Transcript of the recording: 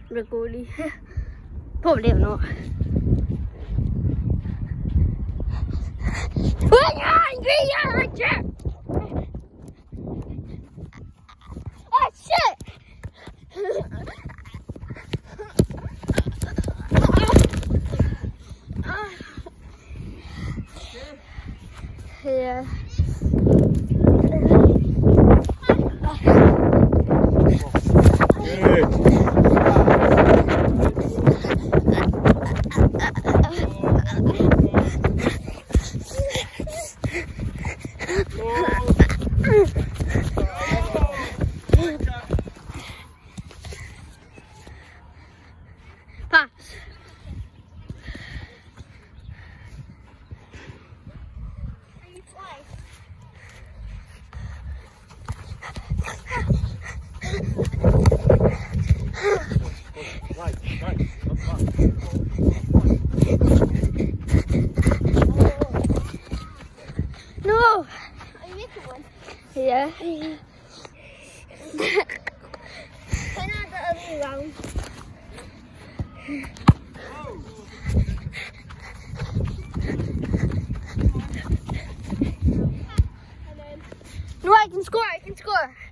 recording. Probably not. Oh shit! Yeah. Pass. No. Are you making one? Yeah. Turn out the other way round. No, I can score.